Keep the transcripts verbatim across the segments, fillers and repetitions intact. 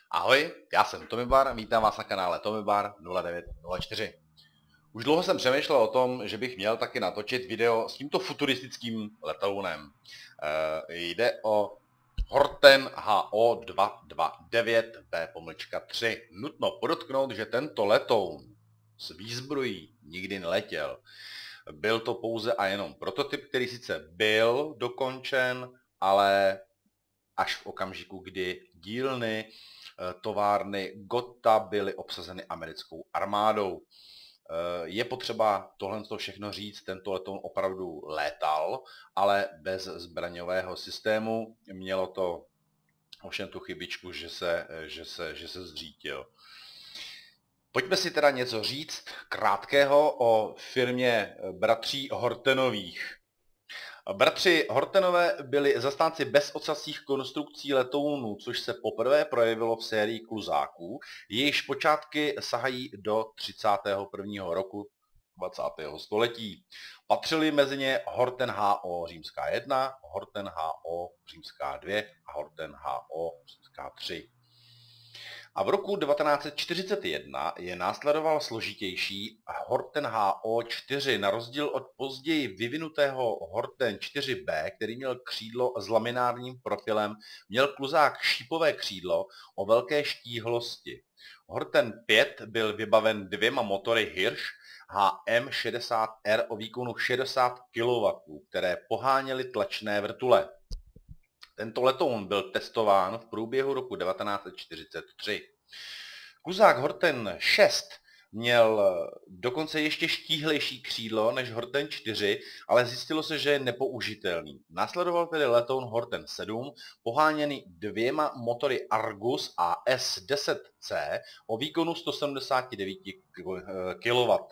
Ahoj, já jsem Tomibar, vítám vás na kanále Tomibar nula devět nula čtyři. Už dlouho jsem přemýšlel o tom, že bych měl taky natočit video s tímto futuristickým letounem. E, jde o Horten H O dva dva devět B tři. Nutno podotknout, že tento letoun s výzbrojí nikdy neletěl. Byl to pouze a jenom prototyp, který sice byl dokončen, ale až v okamžiku, kdy dílny továrny Gotha byly obsazeny americkou armádou. Je potřeba tohle všechno říct, tento letoun opravdu létal, ale bez zbraňového systému. Mělo to ovšem tu chybičku, že se, že se, že se zřítil. Pojďme si teda něco říct krátkého o firmě bratří Hortenových. Bratři Hortenové byli zastánci bezocasních konstrukcí letounů, což se poprvé projevilo v sérii kluzáků, jejichž počátky sahají do třicátého prvního roku dvacátého století. Patřili mezi ně Horten H O římská jedna, Horten H O římská dvě a Horten H O římská tři. A v roku devatenáct set čtyřicet jedna je následoval složitější Horten H O čtyři, na rozdíl od později vyvinutého Horten čtyři B, který měl křídlo s laminárním profilem, měl kluzák šípové křídlo o velké štíhlosti. Horten pět byl vybaven dvěma motory Hirsch H M šedesát R o výkonu šedesát kilowattů, které poháněly tlačné vrtule. Tento letoun byl testován v průběhu roku devatenáct set čtyřicet tři. Kluzák Horten šest měl dokonce ještě štíhlejší křídlo než Horten čtyři, ale zjistilo se, že je nepoužitelný. Následoval tedy letoun Horten sedm, poháněný dvěma motory Argus a S deset C o výkonu sto sedmdesát devět kilowattů.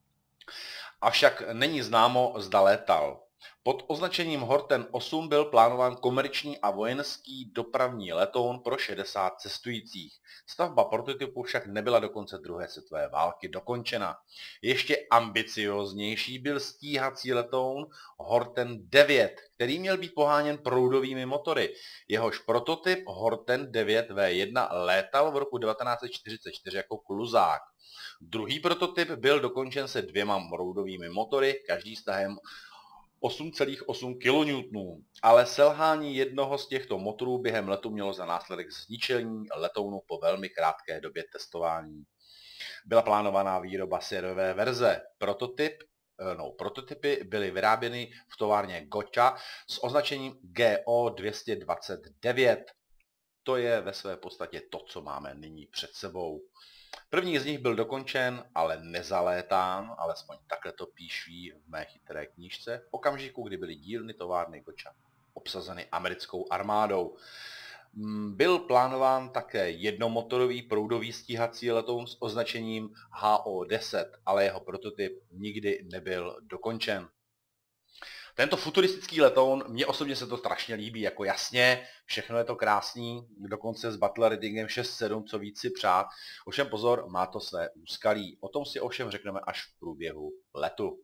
Avšak není známo, zda létal. Pod označením Horten osm byl plánován komerční a vojenský dopravní letoun pro šedesát cestujících. Stavba prototypu však nebyla do konce druhé světové války dokončena. Ještě ambicioznější byl stíhací letoun Horten devět, který měl být poháněn proudovými motory. Jehož prototyp Horten devět V jedna létal v roku devatenáct set čtyřicet čtyři jako kluzák. Druhý prototyp byl dokončen se dvěma proudovými motory, každý s tahem osm celá osm kilonewtonů, ale selhání jednoho z těchto motorů během letu mělo za následek zničení letounu po velmi krátké době testování. Byla plánovaná výroba sériové verze. Prototyp, no, prototypy byly vyráběny v továrně Gotha s označením G O dvě stě dvacet devět. To je ve své podstatě to, co máme nyní před sebou. První z nich byl dokončen, ale nezalétán, alespoň takhle to píší v mé chytré knížce, v okamžiku, kdy byly dílny továrny Gotha obsazeny americkou armádou. Byl plánován také jednomotorový proudový stíhací letoun s označením H O deset, ale jeho prototyp nikdy nebyl dokončen. Tento futuristický letoun, mně osobně se to strašně líbí, jako jasně, všechno je to krásný, dokonce s battle ratingem šest sedm, co víc si přát. Ovšem pozor, má to své úskalí. O tom si ovšem řekneme až v průběhu letu.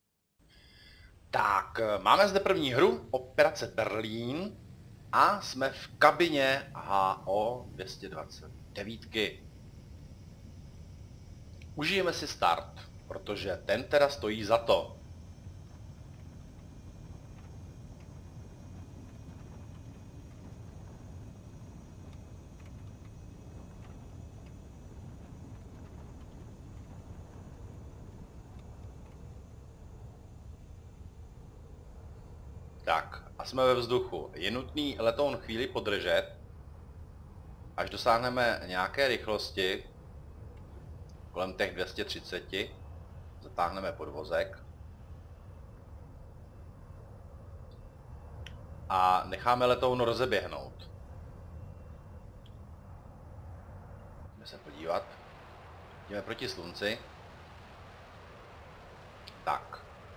Tak, máme zde první hru, Operace Berlín, a jsme v kabině H O dvě stě dvacet devět. Užijeme si start, protože ten teda stojí za to. Tak, a jsme ve vzduchu. Je nutný letoun chvíli podržet, až dosáhneme nějaké rychlosti, kolem těch dvě stě třicet, zatáhneme podvozek a necháme letoun rozeběhnout. Jdeme se podívat. Jdeme proti slunci. Tak.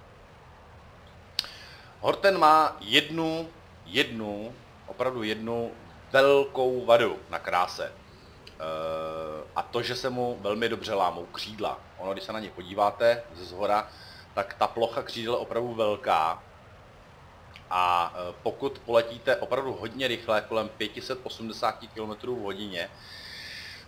Horten má jednu, jednu, opravdu jednu velkou vadu na kráse. E, a to, že se mu velmi dobře lámou křídla. Ono, když se na ně podíváte ze zhora, tak ta plocha křídel je opravdu velká. A pokud poletíte opravdu hodně rychle, kolem pět set osmdesát kilometrů v hodině,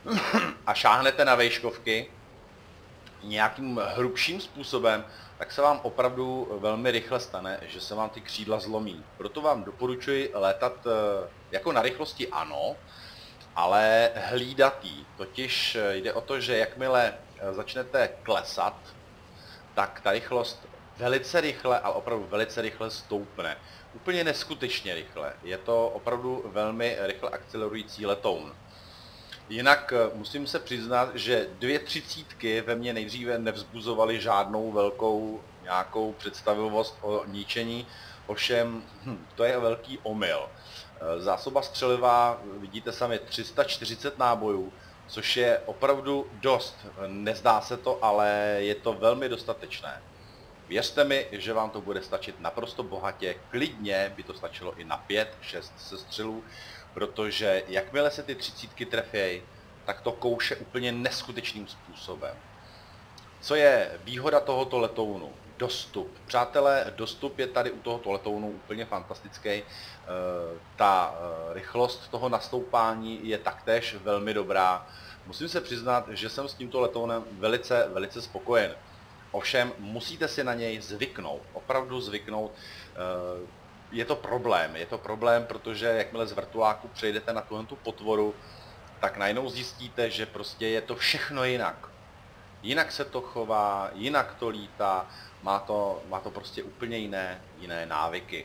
a šáhnete na vejškovky nějakým hrubším způsobem, tak se vám opravdu velmi rychle stane, že se vám ty křídla zlomí. Proto vám doporučuji létat jako na rychlosti ano, ale hlídatý. Totiž jde o to, že jakmile začnete klesat, tak ta rychlost velice rychle, ale opravdu velice rychle stoupne. Úplně neskutečně rychle. Je to opravdu velmi rychle akcelerující letoun. Jinak musím se přiznat, že dvě třicítky ve mně nejdříve nevzbuzovaly žádnou velkou nějakou představivost o ničení, ovšem hm, to je velký omyl. Zásoba střeliva, vidíte sami, tři sta čtyřicet nábojů, což je opravdu dost. Nezdá se to, ale je to velmi dostatečné. Věřte mi, že vám to bude stačit naprosto bohatě, klidně by to stačilo i na pět šest sestřelů, protože jakmile se ty třicítky trefějí, tak to kouše úplně neskutečným způsobem. Co je výhoda tohoto letounu? Dostup. Přátelé, dostup je tady u tohoto letounu úplně fantastický. Ta rychlost toho nastoupání je taktéž velmi dobrá. Musím se přiznat, že jsem s tímto letounem velice, velice spokojen. Ovšem, musíte si na něj zvyknout, opravdu zvyknout. Je to problém, je to problém, protože jakmile z vrtuláku přejdete na tuhle tu potvoru, tak najednou zjistíte, že prostě je to všechno jinak. Jinak se to chová, jinak to lítá, má to, má to prostě úplně jiné, jiné návyky.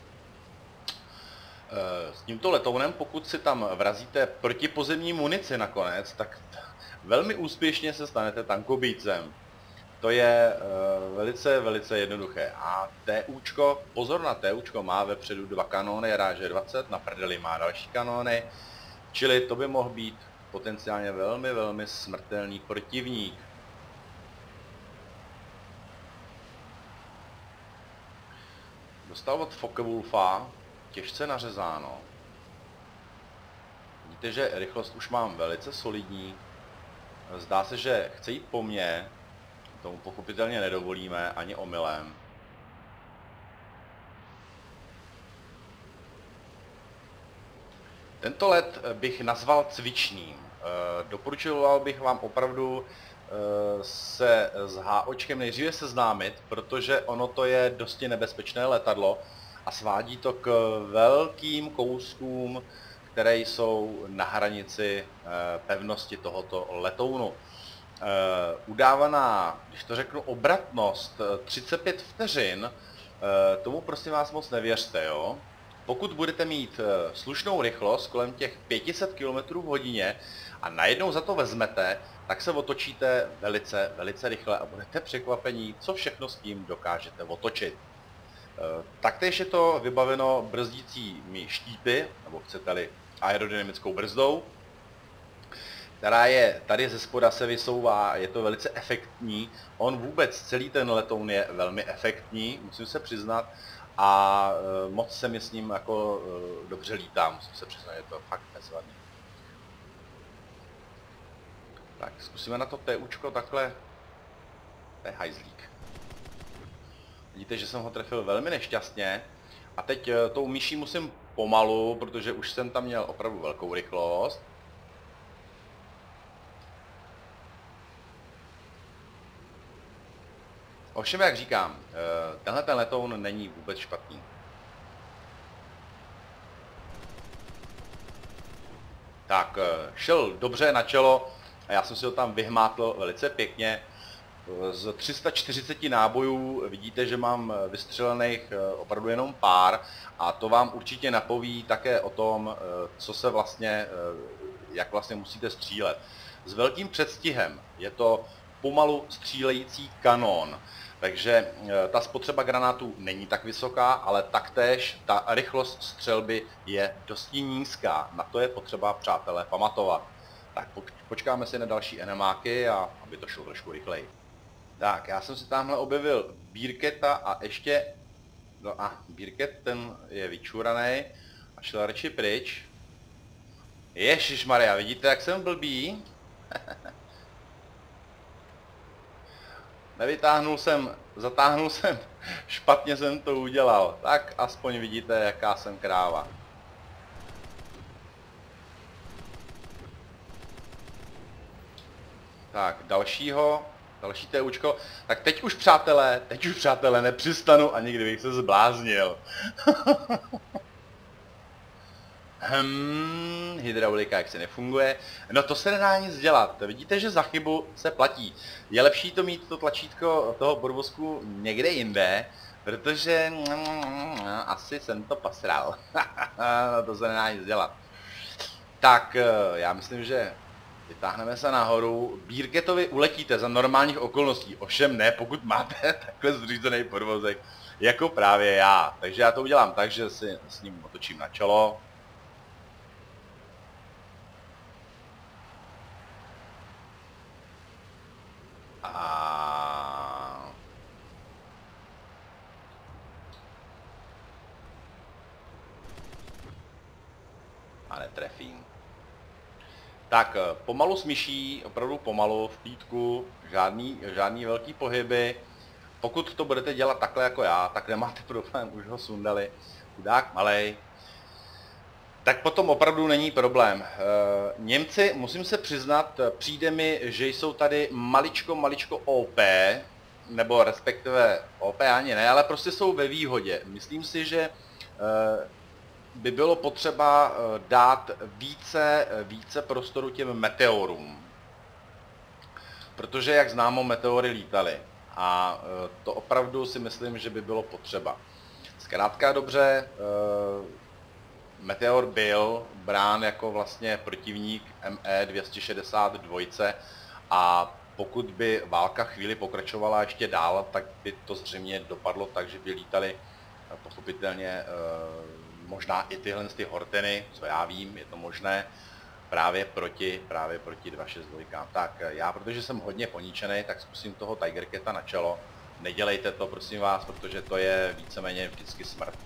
S tímto letounem, pokud si tam vrazíte protipozemní munici nakonec, tak velmi úspěšně se stanete tankobíjcem. To je uh, velice, velice jednoduché. A TUčko, pozor na TUčko, má vepředu dva kanóny ráže dvacet, na prdeli má další kanóny, čili to by mohl být potenciálně velmi, velmi smrtelný protivník. Dostal od Focke-Wulfa, těžce nařezáno. Vidíte, že rychlost už mám velice solidní. Zdá se, že chce jít po mně. Tomu pochopitelně nedovolíme ani omylem. Tento let bych nazval cvičným. Doporučoval bych vám opravdu se s HOčkem nejdříve seznámit, protože ono to je dosti nebezpečné letadlo a svádí to k velkým kouskům, které jsou na hranici pevnosti tohoto letounu. Uh, udávaná, když to řeknu, obratnost třicet pět vteřin, uh, tomu prosím vás moc nevěřte, jo. Pokud budete mít uh, slušnou rychlost kolem těch pět set kilometrů v hodině a najednou za to vezmete, tak se otočíte velice, velice rychle a budete překvapení, co všechno s tím dokážete otočit. Uh, taktéž je to vybaveno brzdícími štípy, nebo chcete-li aerodynamickou brzdou, která je tady ze spoda se vysouvá, je to velice efektní. On vůbec celý ten letoun je velmi efektní, musím se přiznat, a e, moc se mi s ním jako e, dobře lítá, musím se přiznat, je to fakt bezvadný. Tak, zkusíme na to TUčko takhle. To je hajzlík. Vidíte, že jsem ho trefil velmi nešťastně. A teď e, tou myší musím pomalu, protože už jsem tam měl opravdu velkou rychlost. Ovšem, jak říkám, tenhle ten letoun není vůbec špatný. Tak, šel dobře na čelo a já jsem si ho tam vyhmátl velice pěkně. Z tři sta čtyřicet nábojů vidíte, že mám vystřelených opravdu jenom pár a to vám určitě napoví také o tom, co se vlastně, jak vlastně musíte střílet. S velkým předstihem je to pomalu střílející kanón. Takže ta spotřeba granátů není tak vysoká, ale taktéž ta rychlost střelby je dosti nízká. Na to je potřeba, přátelé, pamatovat. Tak počkáme si na další enemáky, a aby to šlo trošku rychleji. Tak, já jsem si tamhle objevil Bírketa a ještě... No a Bírket, ten je vyčuraný a šel radši pryč. Ježišmarja, vidíte, jak jsem blbý? Nevytáhnul jsem, zatáhnul jsem, špatně jsem to udělal. Tak aspoň vidíte, jaká jsem kráva. Tak, dalšího, další TUčko. Tak teď už přátelé, teď už přátelé nepřistanu, ani kdybych se zbláznil. Hmm, hydraulika jak se nefunguje. No to se nedá nic dělat. Vidíte, že za chybu se platí. Je lepší to mít to tlačítko toho podvozku někde jinde, protože asi jsem to pasral. No to se nedá nic dělat. Tak, já myslím, že vytáhneme se nahoru. Bírketovi uletíte za normálních okolností, ovšem ne, pokud máte takhle zřízený podvozek, jako právě já. Takže já to udělám tak, že si s ním otočím na čelo. A... a netrefím. Tak pomalu smyší, opravdu pomalu, v klídku, žádný, žádný velký pohyby. Pokud to budete dělat takhle jako já, tak nemáte problém, už ho sundali. Chudák malej. Tak potom opravdu není problém. Němci, musím se přiznat, přijde mi, že jsou tady maličko, maličko O P, nebo respektive O P ani ne, ale prostě jsou ve výhodě. Myslím si, že by bylo potřeba dát více, více prostoru těm meteorům. Protože, jak známo, meteory lítaly. A to opravdu si myslím, že by bylo potřeba. Zkrátka dobře, Meteor byl brán jako vlastně protivník M E dvě stě šedesát dva a pokud by válka chvíli pokračovala ještě dál, tak by to zřejmě dopadlo tak, že by lítali pochopitelně možná i tyhle ty Horteny, co já vím, je to možné, právě proti, právě proti dva šest dva. Tak já, protože jsem hodně poníčený, tak zkusím toho Tiger Cata na čelo. Nedělejte to, prosím vás, protože to je víceméně vždycky smrt.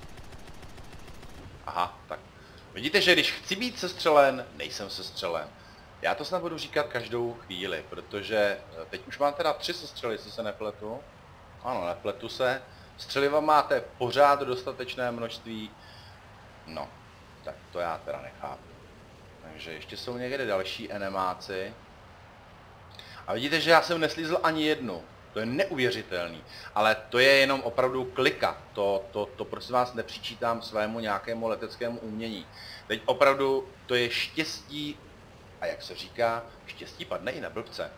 Aha, tak. Vidíte, že když chci být sestřelen, nejsem sestřelen. Já to snad budu říkat každou chvíli, protože teď už mám teda tři sestřely, jestli se nepletu. Ano, nepletu se. Střeliva máte pořád dostatečné množství. No, tak to já teda nechápu. Takže ještě jsou někde další enemáci. A vidíte, že já jsem neslízl ani jednu. To je neuvěřitelný. Ale to je jenom opravdu klika. To, to, to prosím vás nepřičítám svému nějakému leteckému umění. Teď opravdu to je štěstí, a jak se říká, štěstí padne i na blbce.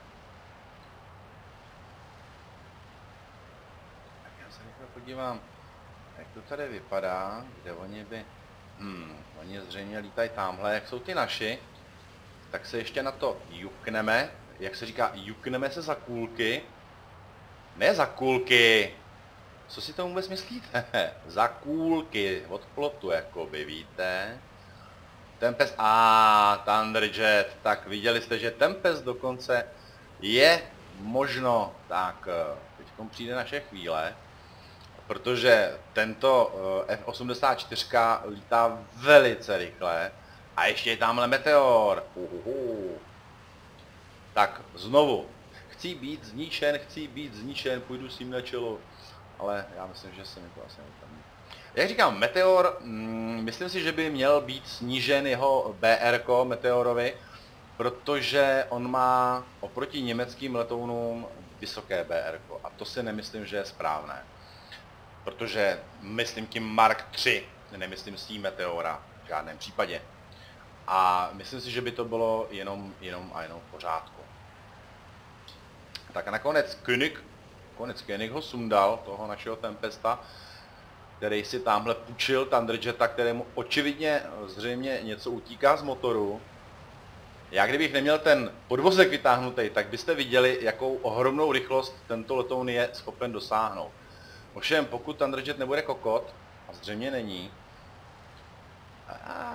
Tak já se rychle podívám, jak to tady vypadá, kde oni by... Hmm, oni zřejmě lítají tamhle, jak jsou ty naši. Tak se ještě na to jukneme, jak se říká, jukneme se za kůlky. Ne za kůlky. Co si to vůbec myslíte? Za kůlky od plotu, jakoby, víte? Tempest, a Thunderjet, tak viděli jste, že Tempest dokonce je možno, tak teď přijde naše chvíle, protože tento F osmdesát čtyři lítá velice rychle a ještě je tamhle meteor. Uhuhu. Tak znovu. Chci být zničen, chci být zničen, půjdu s ním na čelo. Ale já myslím, že se mi to asi nevypadne. Jak říkám, Meteor, mm, myslím si, že by měl být snížen jeho B R ko Meteorovi, protože on má oproti německým letounům vysoké B R ko. A to si nemyslím, že je správné. Protože myslím tím Mark tři, nemyslím s tím Meteora v žádném případě. A myslím si, že by to bylo jenom, jenom a jenom v pořádku. Tak a nakonec König, konec König ho sundal, toho našeho Tempesta, který si tamhle půjčil Thunderjeta, kterému očividně zřejmě něco utíká z motoru. Já kdybych neměl ten podvozek vytáhnutý, tak byste viděli, jakou ohromnou rychlost tento letoun je schopen dosáhnout. Ovšem, pokud Thunderjet nebude kokot, a zřejmě není, a...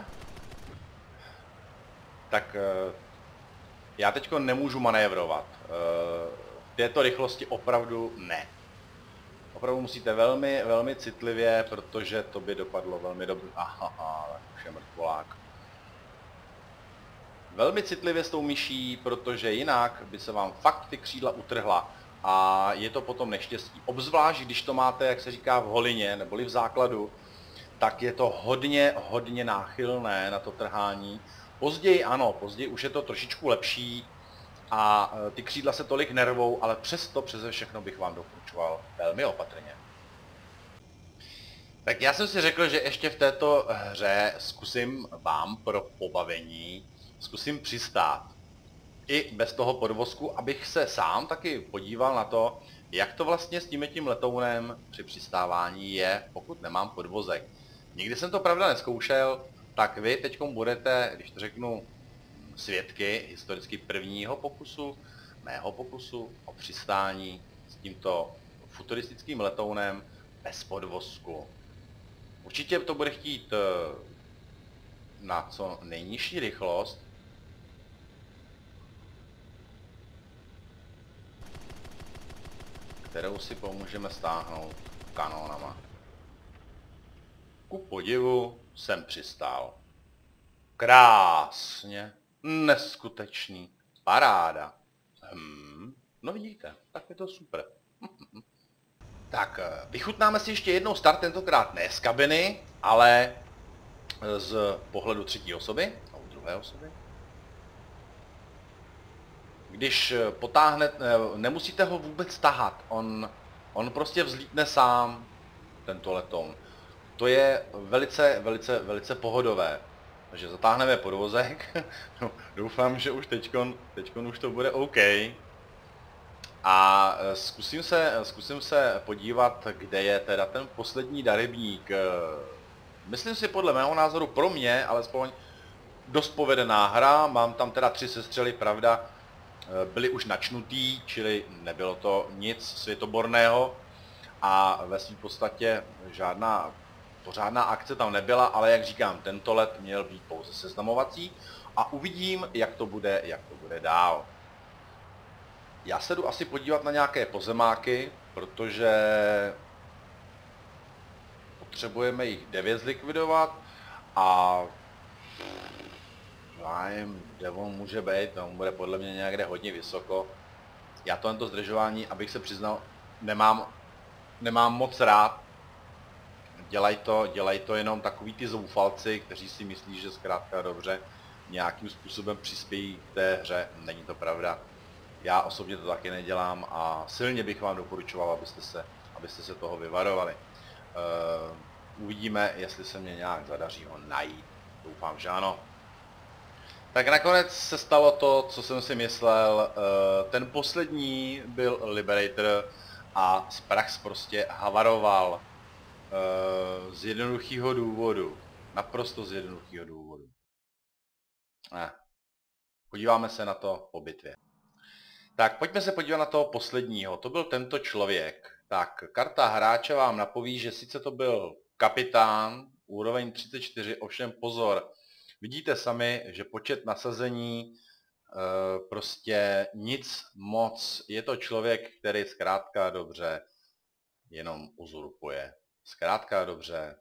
tak já teďko nemůžu manévrovat. V této rychlosti opravdu ne. Opravdu musíte velmi, velmi citlivě, protože to by dopadlo velmi dobře. Aha, tak už je mrtvolák. Velmi citlivě s tou myší, protože jinak by se vám fakt ty křídla utrhla. A je to potom neštěstí. Obzvlášť, když to máte, jak se říká, v holině, neboli v základu, tak je to hodně, hodně náchylné na to trhání. Později ano, později už je to trošičku lepší, a ty křídla se tolik nervou, ale přesto přeze všechno bych vám doporučoval velmi opatrně. Tak já jsem si řekl, že ještě v této hře zkusím vám pro pobavení, zkusím přistát. I bez toho podvozku, abych se sám taky podíval na to, jak to vlastně s tím tím letounem při přistávání je, pokud nemám podvozek. Nikdy jsem to pravda neskoušel, tak vy teď budete, když to řeknu, svědky historicky prvního pokusu, mého pokusu o přistání s tímto futuristickým letounem bez podvozku. Určitě to bude chtít na co nejnižší rychlost, kterou si pomůžeme stáhnout kanónama. Ku podivu jsem přistál. Krásně, neskutečný, paráda. Hmm, no vidíte, tak je to super. Tak, vychutnáme si ještě jednou start, tentokrát ne z kabiny, ale z pohledu třetí osoby, nebo druhé osoby. Když potáhnete, nemusíte ho vůbec tahat, on, on prostě vzlítne sám, tento letoun. To je velice, velice, velice pohodové. Takže zatáhneme podvozek, no, doufám, že už teďkon, teďkon už to bude OK. A zkusím se, zkusím se podívat, kde je teda ten poslední darybník. Myslím si podle mého názoru pro mě, alespoň dost povedená hra, mám tam teda tři sestřely, pravda, byly už načnutý, čili nebylo to nic světoborného a ve své podstatě žádná pořádná akce tam nebyla, ale jak říkám, tento let měl být pouze seznamovací a uvidím, jak to bude, jak to bude dál. Já se jdu asi podívat na nějaké pozemáky, protože potřebujeme jich devět zlikvidovat a zájem, kde on může být, on bude podle mě někde hodně vysoko. Já tohle zdržování, abych se přiznal, nemám, nemám moc rád. Dělají to, dělají to jenom takový ty zoufalci, kteří si myslí, že zkrátka dobře nějakým způsobem přispějí k té hře. Není to pravda. Já osobně to taky nedělám a silně bych vám doporučoval, abyste se, abyste se toho vyvarovali. Uh, uvidíme, jestli se mě nějak zadaří ho najít. Doufám, že ano. Tak nakonec se stalo to, co jsem si myslel. Uh, ten poslední byl Liberator a Sprax prostě havaroval. Uh, z jednoduchého důvodu. Naprosto z jednoduchého důvodu. Ne. Podíváme se na to po bitvě. Tak, pojďme se podívat na toho posledního. To byl tento člověk. Tak, karta hráče vám napoví, že sice to byl kapitán, úroveň třicet čtyři, ovšem pozor. Vidíte sami, že počet nasazení e, prostě nic moc. Je to člověk, který zkrátka dobře jenom uzurpuje. Zkrátka dobře.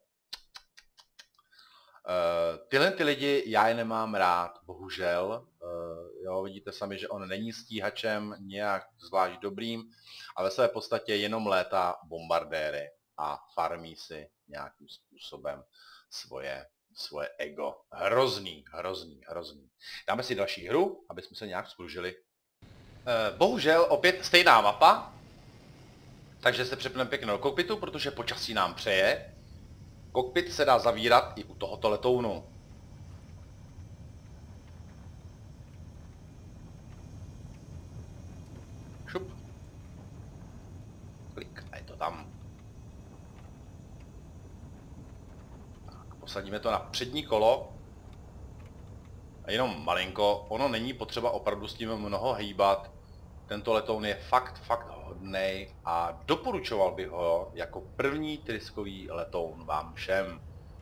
Uh, tyhle ty lidi já je nemám rád, bohužel. Uh, jo, vidíte sami, že on není stíhačem nějak zvlášť dobrým, ale ve své podstatě jenom létá bombardéry a farmí si nějakým způsobem svoje, svoje ego. Hrozný, hrozný, hrozný. Dáme si další hru, aby jsme se nějak spružili. Uh, bohužel opět stejná mapa, takže se přepneme pěkně do kokpitu, protože počasí nám přeje. Kokpit se dá zavírat i u tohoto letounu. Šup. Klik a je to tam. Tak, posadíme to na přední kolo. A jenom malinko, ono není potřeba opravdu s tím mnoho hýbat. Tento letoun je fakt, fakt hodnej a doporučoval bych ho jako první tryskový letoun vám všem.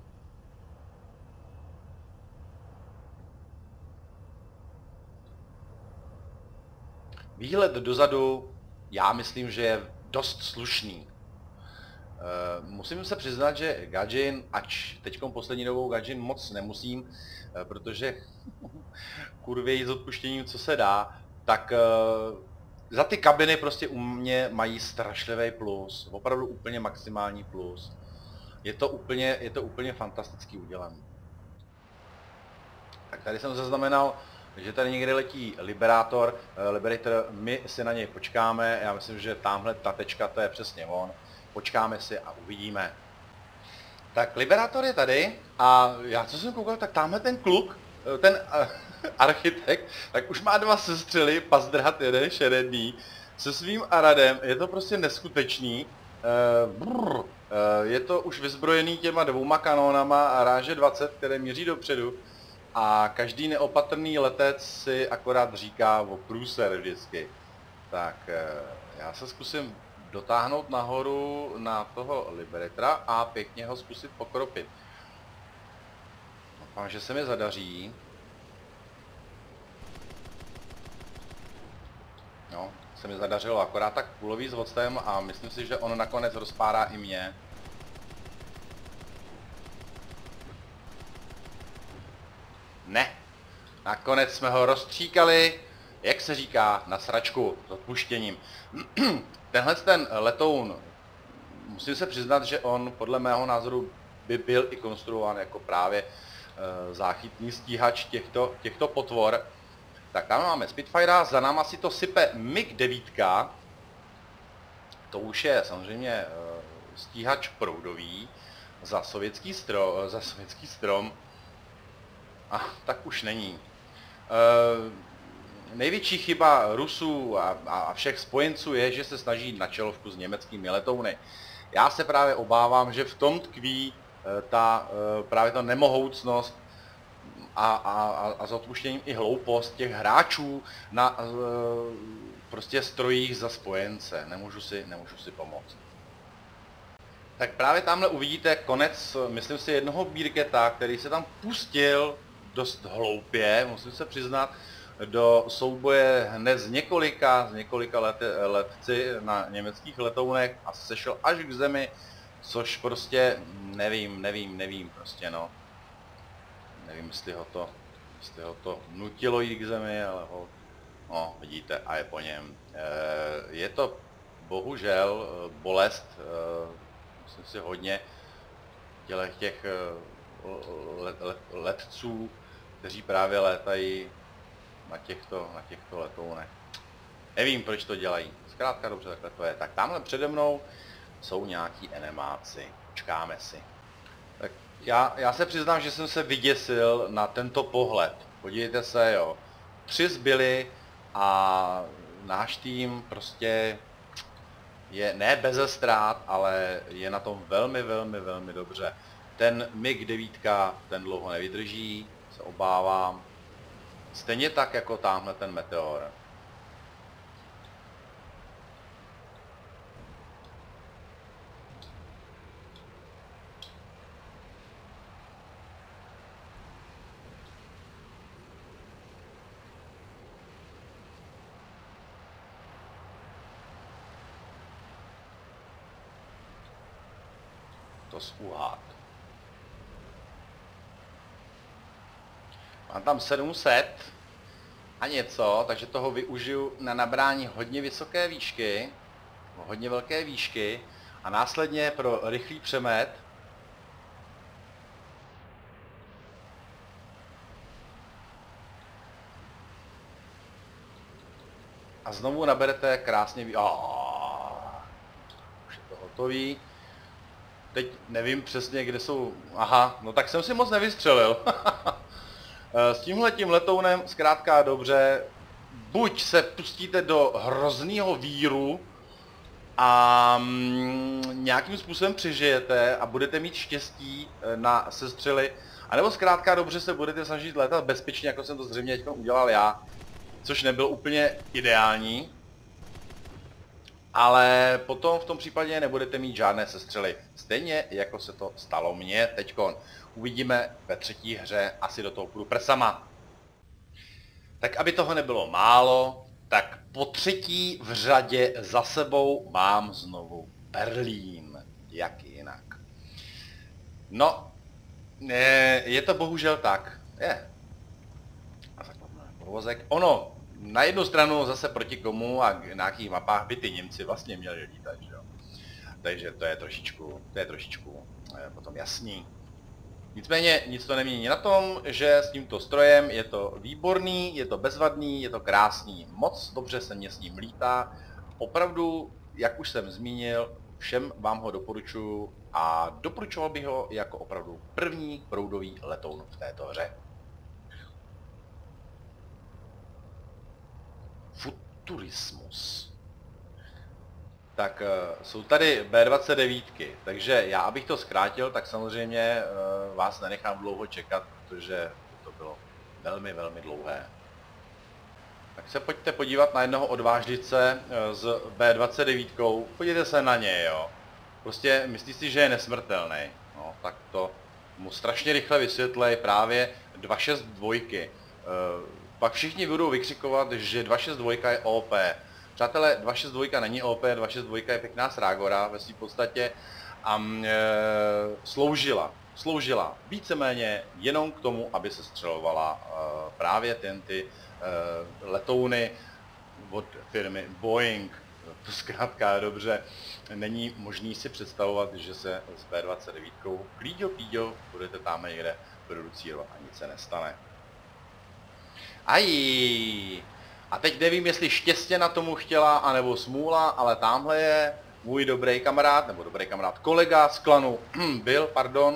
Výhled dozadu, já myslím, že je dost slušný. E, musím se přiznat, že Gaijin, ač teďkom poslední dobou Gaijin moc nemusím, e, protože kurvěji s odpuštěním, co se dá, tak e, za ty kabiny prostě u mě mají strašlivý plus, opravdu úplně maximální plus. Je to úplně, je to úplně fantasticky udělané. Tak tady jsem zaznamenal Takže tady někde letí Liberátor, Liberator, my si na něj počkáme, já myslím, že tamhle ta tečka, to je přesně on. Počkáme si a uvidíme. Tak Liberátor je tady a já co jsem koukal, tak tamhle ten kluk, ten uh, architekt, tak už má dva sestřely, Pazdrat jeden šeredný, se svým Aradem, je to prostě neskutečný. Uh, brr, uh, je to už vyzbrojený těma dvouma kanónama a ráže dvacet, které míří dopředu. A každý neopatrný letec si akorát říká o průser vždycky. Tak já se zkusím dotáhnout nahoru na toho Liberatora a pěkně ho zkusit pokropit. Doufám, že se mi zadaří. No, se mi zadařilo akorát tak půlový s voctem a myslím si, že on nakonec rozpárá i mě. Ne. Nakonec jsme ho rozstříkali, jak se říká, na sračku, s odpuštěním. Tenhle ten letoun, musím se přiznat, že on podle mého názoru by byl i konstruován jako právě e, záchytný stíhač těchto, těchto potvor. Tak tam máme Spitfire, za náma si to sype mig devět. To už je samozřejmě e, stíhač proudový za sovětský, stro, za sovětský strom. A tak už není. E, největší chyba Rusů a, a všech spojenců je, že se snaží na čelovku s německými letouny. Já se právě obávám, že v tom tkví e, ta e, právě ta nemohoucnost a, a, a s odpuštěním i hloupost těch hráčů na e, prostě strojích za spojence. Nemůžu si, nemůžu si pomoct. Tak právě tamhle uvidíte konec, myslím si, jednoho Bearcata, který se tam pustil dost hloupě, musím se přiznat, do souboje hned z několika, z několika let, letci na německých letounech a sešel až k zemi, což prostě nevím, nevím, nevím prostě no. Nevím, jestli ho to, jestli ho to nutilo jít k zemi, ale ho, no vidíte, a je po něm. E, je to bohužel bolest, e, myslím si hodně těch, těch let, let, letců, kteří právě létají na těchto, na těchto letounech. Nevím, proč to dělají. Zkrátka dobře, takhle to je. Tak tamhle přede mnou jsou nějaký enemáci. Počkáme si. Tak já, já se přiznám, že jsem se vyděsil na tento pohled. Podívejte se, jo. Tři zbyli a náš tým prostě je ne beze ztrát, ale je na tom velmi, velmi, velmi dobře. Ten mig devět, ten dlouho nevydrží, se obávám. Stejně tak jako tamhle ten Meteor. To zúhát. Mám tam sedm set a něco, takže toho využiju na nabrání hodně vysoké výšky, hodně velké výšky a následně pro rychlý přemet a znovu naberete krásně vý... Oh, už je to hotový. Teď nevím přesně, kde jsou... Aha, no tak jsem si moc nevystřelil. S tímhletím letounem zkrátka dobře, buď se pustíte do hroznýho víru a mm, nějakým způsobem přežijete a budete mít štěstí na sestřely, anebo zkrátka dobře se budete snažit létat bezpečně, jako jsem to zřejmě teď udělal já, což nebylo úplně ideální. Ale potom v tom případě nebudete mít žádné sestřely. Stejně jako se to stalo mně teďkon. Uvidíme ve třetí hře, asi do toho půjdu prsama. Tak aby toho nebylo málo, tak po třetí v řadě za sebou mám znovu Berlín. Jak jinak. No, je to bohužel tak. Je. A zakladíme povozek. Ono, na jednu stranu zase proti komu a na jakých mapách by ty Němci vlastně měli lítat, že jo. Takže to je trošičku, to je trošičku potom jasný. Nicméně nic to nemění na tom, že s tímto strojem je to výborný, je to bezvadný, je to krásný. Moc dobře se mě s ním lítá. Opravdu, jak už jsem zmínil, všem vám ho doporučuji a doporučoval bych ho jako opravdu první proudový letoun v této hře. Futurismus. Tak jsou tady bé dvacet devět, takže já, abych to zkrátil, tak samozřejmě vás nenechám dlouho čekat, protože to bylo velmi, velmi dlouhé. Tak se pojďte podívat na jednoho odvážlice z bé dvacet devět, podívejte se na něj, jo. Prostě myslí si, že je nesmrtelný. No, tak to mu strašně rychle vysvětlej právě dva šest dva. Pak všichni budou vykřikovat, že dva šest dva je ó pé. Přátelé, dva šest dva není ó pé, dva šest dva je pěkná srágora ve své podstatě a e, sloužila, sloužila víceméně jenom k tomu, aby se střelovala e, právě ten ty e, letouny od firmy Boeing. To zkrátka dobře, není možný si představovat, že se s bé dvacet devět klíďo píďo budete tam někde producírovat a nic se nestane. Ají! A teď nevím, jestli štěstě na tomu chtěla, anebo smůla, ale tamhle je můj dobrý kamarád, nebo dobrý kamarád, kolega z klanu, byl, pardon,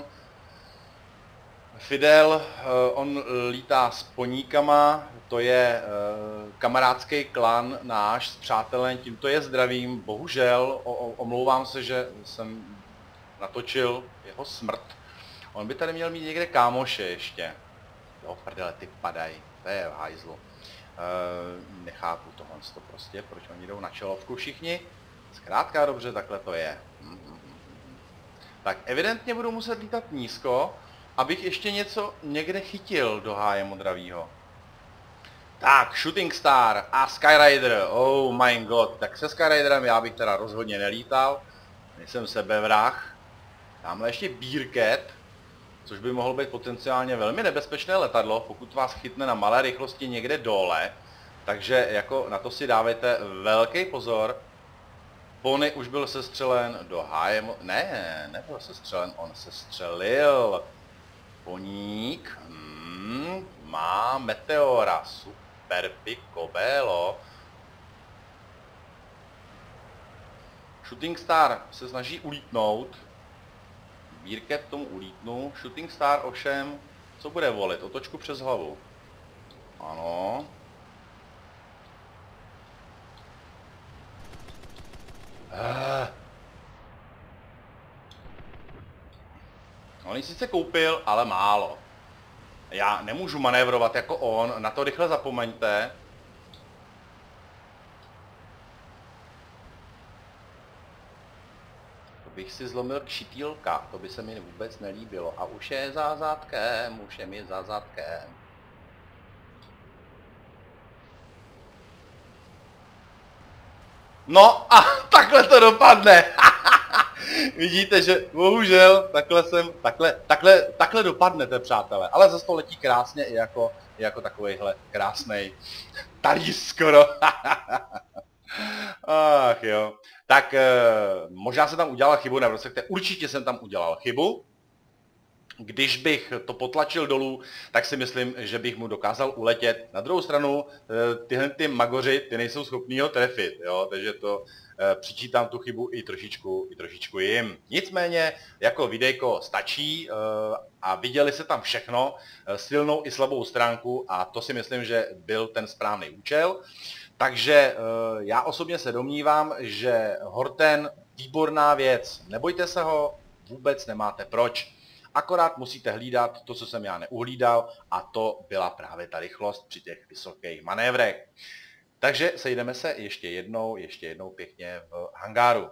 Fidel, on lítá s poníkama, to je kamarádský klan náš s přátelem, tímto je zdravím, bohužel, omlouvám se, že jsem natočil jeho smrt. On by tady měl mít někde kámoše ještě. Jo, prdele, ty padají, to je v hajzlu. Uh, nechápu tohle to prostě, proč oni jdou na čelovku všichni. Zkrátka dobře, takhle to je. Tak evidentně budu muset lítat nízko, abych ještě něco někde chytil do háje modravýho. Tak, Shooting Star a Skyrider, oh my god, tak se Skyriderem já bych teda rozhodně nelítal. Nejsem sebevrah. Tamhle ještě Bearcat, což by mohlo být potenciálně velmi nebezpečné letadlo, pokud vás chytne na malé rychlosti někde dole. Takže jako na to si dávejte velký pozor. Pony už byl sestřelen do háje... Ne, nebyl sestřelen, on sestřelil. Poník hmm, má meteora, super picobello. Shooting Star se snaží ulítnout. Bearcat tomu ulítnu. Shooting Star ovšem, co bude volit? Otočku přes hlavu. Ano. Ah. On ji sice koupil, ale málo. Já nemůžu manévrovat jako on, na to rychle zapomeňte. Bych si zlomil kšitýlka, to by se mi vůbec nelíbilo. A už je za zadkem, už je mi za zadkem. No a takhle to dopadne. Vidíte, že bohužel takhle jsem, takhle, takhle, takhle dopadnete, přátelé. Ale zase to letí krásně i jako, i jako takovejhle krásnej talíř skoro. Ach jo. Tak e, možná jsem tam udělal chybu, nebo respektive určitě jsem tam udělal chybu. Když bych to potlačil dolů, tak si myslím, že bych mu dokázal uletět. Na druhou stranu, tyhle ty magoři, ty nejsou schopní ho trefit, jo? Takže to e, přičítám tu chybu i trošičku, i trošičku jim. Nicméně, jako videjko stačí e, a viděli se tam všechno, e, silnou i slabou stránku a to si myslím, že byl ten správný účel. Takže já osobně se domnívám, že Horten, výborná věc, nebojte se ho, vůbec nemáte proč. Akorát musíte hlídat to, co jsem já neuhlídal, a to byla právě ta rychlost při těch vysokých manévrech. Takže sejdeme se ještě jednou, ještě jednou pěkně v hangáru.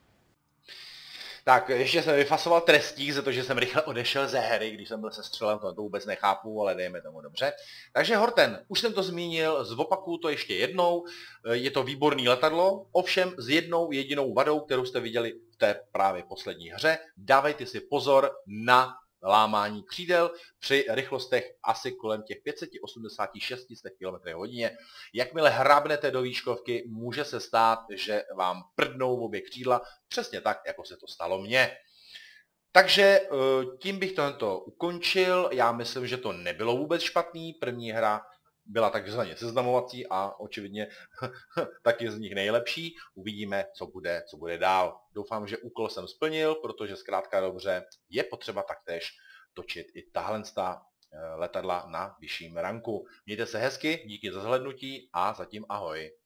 Tak, ještě jsem vyfasoval trestík za to, že jsem rychle odešel ze hry, když jsem byl sestřelen, to, to vůbec nechápu, ale dejme tomu dobře. Takže Horten, už jsem to zmínil, zopakuju to ještě jednou, je to výborný letadlo, ovšem s jednou jedinou vadou, kterou jste viděli v té právě poslední hře, dávejte si pozor na lámání křídel při rychlostech asi kolem těch pět set osmdesát šest kilometrů za hodinu. Jakmile hrábnete do výškovky, může se stát, že vám prdnou v obě křídla, přesně tak, jako se to stalo mně. Takže tím bych tohle ukončil. Já myslím, že to nebylo vůbec špatný. První hra byla takzvaně seznamovací a očividně taky z nich nejlepší. Uvidíme, co bude, co bude dál. Doufám, že úkol jsem splnil, protože zkrátka dobře je potřeba taktéž točit i tahle letadla na vyšším ranku. Mějte se hezky, díky za zhlédnutí a zatím ahoj.